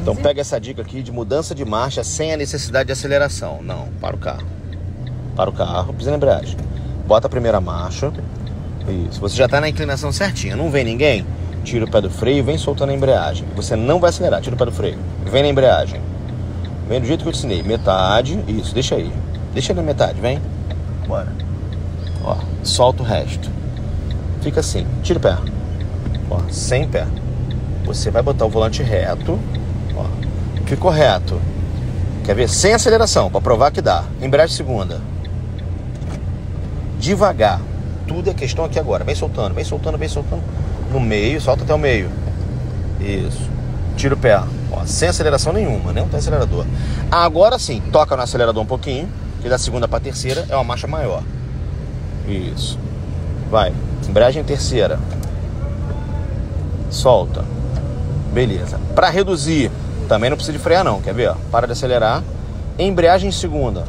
Então pega essa dica aqui de mudança de marcha sem a necessidade de aceleração. Não, para o carro. Para o carro, pisa na embreagem. Bota a primeira marcha. Isso, você já está na inclinação certinha. Não vem ninguém? Tira o pé do freio e vem soltando a embreagem. Você não vai acelerar, tira o pé do freio. Vem na embreagem. Vem do jeito que eu te ensinei. Metade, isso, deixa aí. Deixa aí na metade, vem. Bora. Ó, solta o resto. Fica assim, tira o pé. Ó, sem pé. Você vai botar o volante reto. Ó, ficou reto. Quer ver? Sem aceleração, para provar que dá. Embreagem segunda. Devagar. Tudo é questão aqui agora. Vem soltando, vem soltando, vem soltando. No meio, solta até o meio. Isso. Tira o pé. Ó, sem aceleração nenhuma, né? Não tem acelerador. Agora sim, toca no acelerador um pouquinho, que da segunda para terceira é uma marcha maior. Isso. Vai. Embreagem terceira. Solta. Beleza. Para reduzir, também não precisa de frear não, quer ver? Para de acelerar. Embreagem segunda.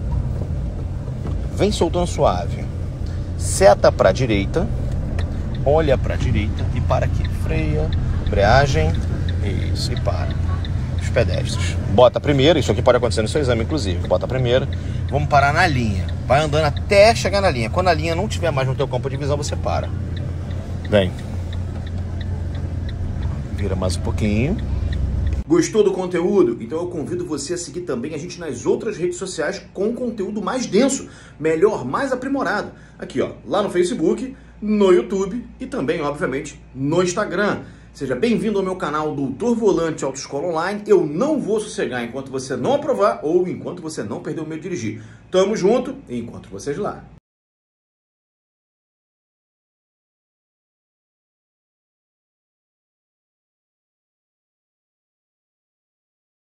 Vem soltando suave. Seta para a direita. Olha para a direita e para aqui. Freia. Embreagem. Isso, e para. Os pedestres. Bota a primeira, isso aqui pode acontecer no seu exame, inclusive. Bota a primeira. Vamos parar na linha. Vai andando até chegar na linha. Quando a linha não estiver mais no teu campo de visão, você para. Vem. Vira mais um pouquinho. Gostou do conteúdo? Então eu convido você a seguir também a gente nas outras redes sociais com conteúdo mais denso, melhor, mais aprimorado. Aqui, ó, lá no Facebook, no YouTube e também, obviamente, no Instagram. Seja bem-vindo ao meu canal Doutor Volante Autoescola Online. Eu não vou sossegar enquanto você não aprovar ou enquanto você não perder o medo de dirigir. Tamo junto e encontro vocês lá.